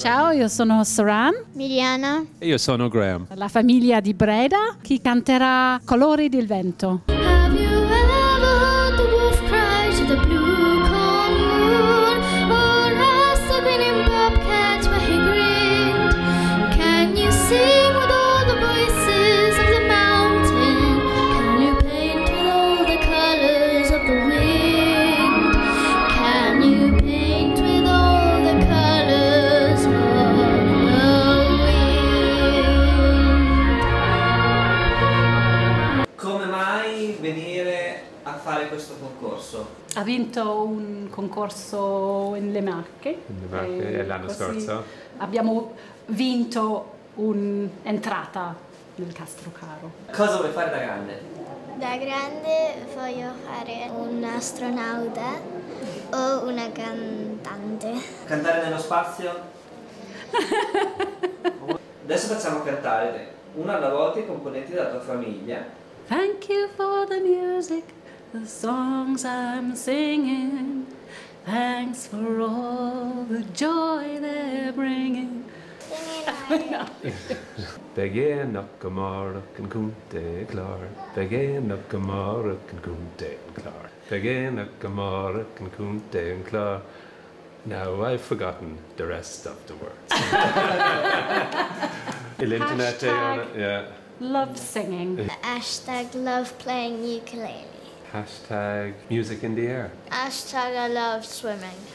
Ciao, io sono Saran, Miliana. E io sono Graham. la famiglia di Breda, che canterà Colori del vento. Have you ever heard the wolf cry to the blue corn moon? Or asked the grinning bobcat where he grinned? Can you sing with all the voices of the mountain? Can you paint with all the colors of the wind? Can you paint with all the colors of the wind? Come mai venire a fare questo concorso? Ha vinto un concorso in Le Marche. L'anno così scorso. Abbiamo vinto un'entrata nel Castrocaro. Cosa vuoi fare da grande? Da grande voglio fare un astronauta o una cantante. Cantare nello spazio? Adesso facciamo cantare una alla volta i componenti della tua famiglia. Thank you for the music, the songs I'm singing. Thanks for all the joy they're bringing. Begin Nakamara can kunte klar. Begin Nakamara can kunte klar. Begin Nakamara can kunte klar. Now I've forgotten the rest of the words. Internet, Hashtag. yeah. Love singing. Hashtag love playing ukulele. Hashtag music in the air. Hashtag I love swimming.